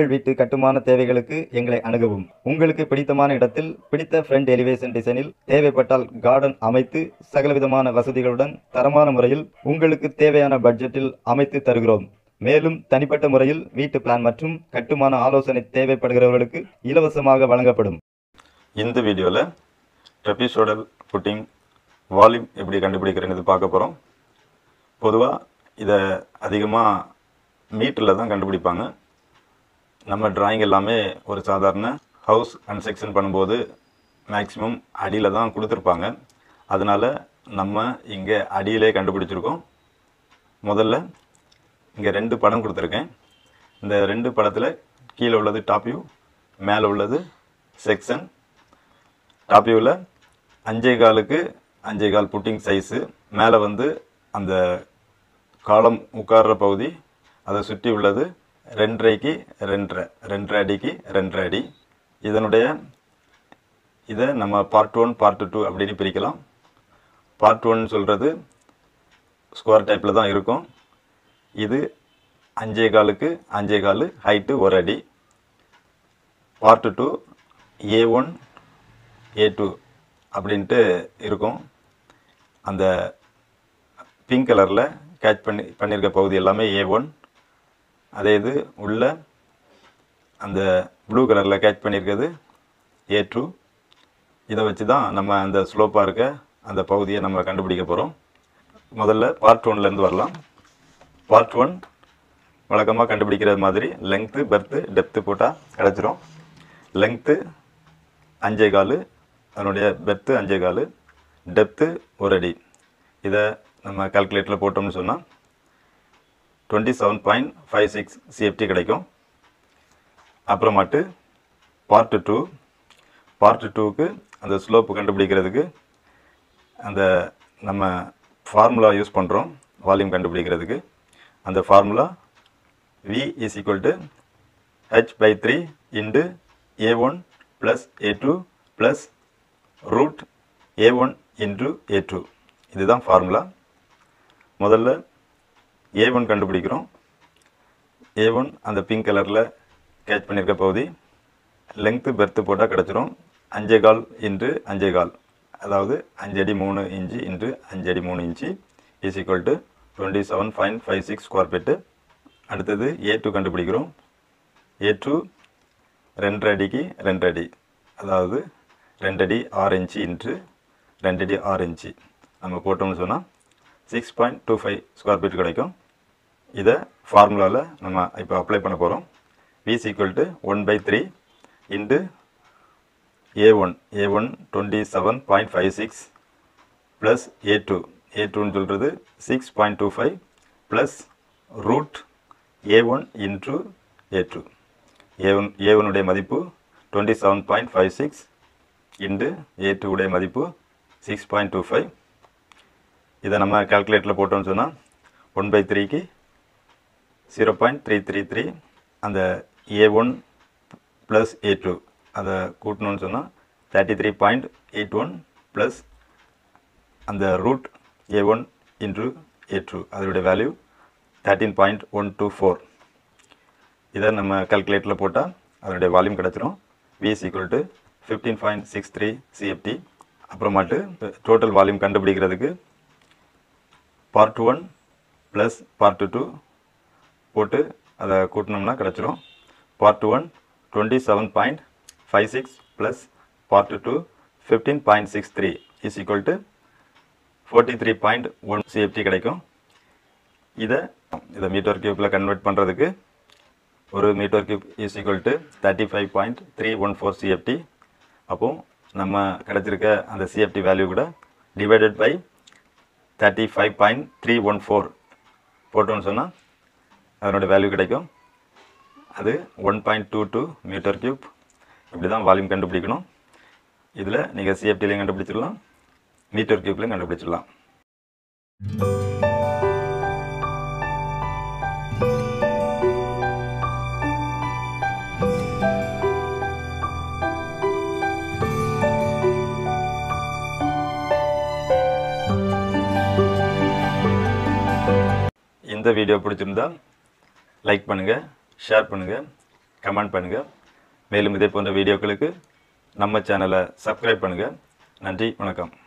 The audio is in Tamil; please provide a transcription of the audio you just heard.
உங்கள் வீட்டு கட்டுமான தேவைகளுக்கு எங்களை அணுகவும். உங்களுக்கு பிடித்தமான இடத்தில் பிடித்த ஃப்ரண்ட் எலிவேஷன் டிசைனில் தேவைப்பட்டால் கார்டன் அமைத்து சகலவிதமான வசதிகளுடன் தரமான முறையில் உங்களுக்கு தேவையான பட்ஜெட்டில் அமைத்து தருகிறோம். மேலும் தனிப்பட்ட முறையில் வீட்டு பிளான் மற்றும் கட்டுமான ஆலோசனை தேவைப்படுகிறவர்களுக்கு இலவசமாக வழங்கப்படும். இந்த வீடியோவில் ட்ரெபிசோடல் புட்டிங் வால்யூம் எப்படி கண்டுபிடிக்கிறேங்கிறது பார்க்க போகிறோம். பொதுவாக இதை அதிகமாக மீட்டரில் தான் கண்டுபிடிப்பாங்க. நம்ம டிராயிங் எல்லாமே ஒரு சாதாரண ஹவுஸ் கன்ஸ்ட்ரக்ஷன் பண்ணும்போது மேக்ஸிமம் அடியில் தான் கொடுத்துருப்பாங்க. அதனால் நம்ம இங்கே அடியிலே கண்டுபிடிச்சிருக்கோம். முதல்ல இங்கே 2 படம் கொடுத்துருக்கேன். இந்த 2 படத்தில் கீழே உள்ளது டாப் வியூ, மேலே உள்ளது செக்ஷன். டாப் வியூவில் 5.25க்கு 5.25 புட்டிங் சைஸு, மேலே வந்து அந்த காலம் உட்கார்ற பகுதி, அதை சுற்றி உள்ளது 2.5க்கு 2.5 அடிக்கு 2.5 அடி. இதை நம்ம பார்ட் 1 பார்ட் 2 அப்படின்னு பிரிக்கலாம். பார்ட் 1 சொல்கிறது ஸ்கொயர் டைப்பில் தான் இருக்கும். இது 5.25க்கு 5.25 ஹைட்டு 1 அடி. பார்ட் 2 A1 A2 அப்படின்ட்டு இருக்கும். அந்த பிங்க் கலரில் கேட்ச் பண்ணியிருக்க பகுதி எல்லாமே A1. அதே இது உள்ள அந்த ப்ளூ கலரில் கேட்ச் பண்ணியிருக்கிறது A2. இதை வச்சு தான் நம்ம அந்த ஸ்லோப்பாக இருக்க அந்த பகுதியை நம்ம கண்டுபிடிக்க போகிறோம். முதல்ல பார்ட் 1லேருந்து வரலாம். பார்ட் 1 வழக்கமாக கண்டுபிடிக்கிற மாதிரி லெங்க்த்து, பெர்த்து, டெப்த்து போட்டால் கிடச்சிரும். லெங்க்த்து 5.25, அதனுடைய பெர்த்து 5.25, டெப்த்து 1 அடி. இதை நம்ம கால்குலேட்டரில் போட்டோம்னு சொன்னால் 27.56 CFT கிடைக்கும். அப்புறமாட்டு பார்ட் 2க்கு அந்த ஸ்லோப்பு கண்டுபிடிக்கிறதுக்கு அந்த நம்ம ஃபார்முலா யூஸ் பண்ணுறோம். வால்யூம் கண்டுபிடிக்கிறதுக்கு அந்த formula V is equal to H/3 into A1 plus A2 plus root A1 into A2. இதுதான் ஃபார்முலா. முதல்ல A1 கண்டுபிடிக்கிறோம். A1 அந்த பிங்க் கலரில் கேட்ச் பண்ணியிருக்க பகுதி. லெங்க்த்து பெர்த்து போட்டால் கிடச்சிரும் 5.25 இன்ட்டு 5.25, அதாவது 5 அடி 3 இன்ச்சு இன்ட்டு 5 அடி 3 inch is equal to 27.56 square feet. அடுத்தது A2 கண்டுபிடிக்கிறோம். A2 2.5 அடிக்கு 2 அடி, அதாவது 2 அடி 6 இன்ச்சு இன்ட்டு 2 அடி 6 இன்ச்சு நம்ம போட்டோம்னு சொன்னால் 6.25 ஸ்கொயர் ஃபீட் கிடைக்கும். இதை ஃபார்முலாவில் நம்ம இப்போ அப்ளை பண்ண போகிறோம். V is equal to 1/3 into A1 27.56 plus A2ன்னு சொல்கிறது 6.25 plus root A1 into A2. A1உடைய மதிப்பு 27.56 இன்ட்டு A2உடைய மதிப்பு 6.25. இதை நம்ம கால்குலேட்டரில் போட்டோம்னு சொன்னால் 1/3க்கு 0.333, அந்த A1 ப்ளஸ் A2 அதை கூட்டணும்னு சொன்னால் 33.81 ப்ளஸ் அந்த ரூட் A1 இன்ட்ரு A2, அதனுடைய வேல்யூ 13.124. இதை நம்ம கால்குலேட்டரில் போட்டால் அதனுடைய வால்யூம் கிடச்சிரும். V is equal to 15.63 CFT. அப்புறமாட்டு டோட்டல் வால்யூம் கண்டுபிடிக்கிறதுக்கு பார்ட் 1 ப்ளஸ் பார்ட் 2 போட்டு அதை கூட்டினோம்னா கிடச்சிரும். Part 1 27.56 plus part 2 15.63 is equal to 43.1 CFT கிடைக்கும். இதை மீட்டர் கியூப்பில் கன்வெர்ட் பண்ணுறதுக்கு ஒரு metre cube is equal to 35.314 CFT. அப்போது நம்ம கிடச்சிருக்க அந்த CFT வேல்யூ கூட டிவைடட் பை 35.314 போட்டோம்னு சொன்னால் அதனோட வேல்யூ கிடைக்கும். அது 1.22 மீட்டர் கியூப். இப்படி தான் வால்யூம் கண்டுபிடிக்கணும். இதில் நீங்கள் CFTலையும் கண்டுபிடிச்சிடலாம், மீட்டர் கியூப்லையும் கண்டுபிடிச்சிடலாம். இந்த வீடியோ பிடிச்சிருந்தா லைக் பண்ணுங்கள், ஷேர் பண்ணுங்கள், கமெண்ட் பண்ணுங்கள். மேலும் இதே போன்ற வீடியோக்களுக்கு நம்ம சேனலை சப்ஸ்கிரைப் பண்ணுங்கள். நன்றி, வணக்கம்.